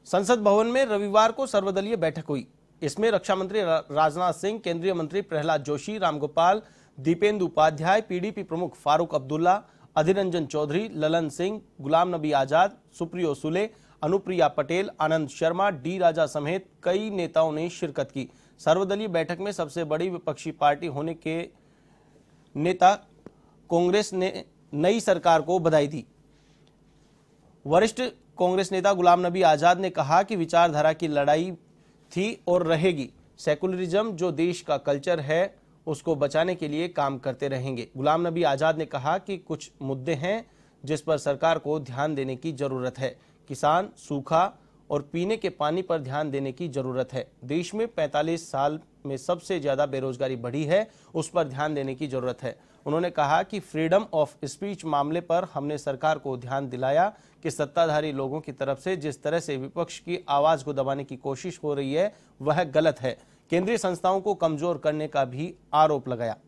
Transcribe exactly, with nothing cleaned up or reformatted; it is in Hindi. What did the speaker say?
संसद भवन में रविवार को सर्वदलीय बैठक हुई। इसमें रक्षा मंत्री राजनाथ सिंह, केंद्रीय मंत्री प्रहलाद जोशी, रामगोपाल, दीपेंद्र उपाध्याय, पीडीपी प्रमुख फारूक अब्दुल्ला, अधीर रंजन चौधरी, ललन सिंह, गुलाम नबी आजाद, सुप्रियो सुले, अनुप्रिया पटेल, आनंद शर्मा, डी राजा समेत कई नेताओं ने शिरकत की। सर्वदलीय बैठक में सबसे बड़ी विपक्षी पार्टी होने के नेता कांग्रेस ने नई सरकार को बधाई दी। वरिष्ठ कांग्रेस नेता गुलाम नबी आजाद ने कहा कि विचारधारा की लड़ाई थी और रहेगी। सेकुलरिज्म जो देश का कल्चर है उसको बचाने के लिए काम करते रहेंगे। गुलाम नबी आजाद ने कहा कि कुछ मुद्दे हैं जिस पर सरकार को ध्यान देने की जरूरत है। किसान, सूखा और पीने के पानी पर ध्यान देने की जरूरत है। देश में पैंतालीस साल में सबसे ज्यादा बेरोजगारी बढ़ी है, उस पर ध्यान देने की जरूरत है। उन्होंने कहा कि फ्रीडम ऑफ स्पीच मामले पर हमने सरकार को ध्यान दिलाया कि सत्ताधारी लोगों की तरफ से जिस तरह से विपक्ष की आवाज को दबाने की कोशिश हो रही है वह गलत है। केंद्रीय संस्थाओं को कमजोर करने का भी आरोप लगाया।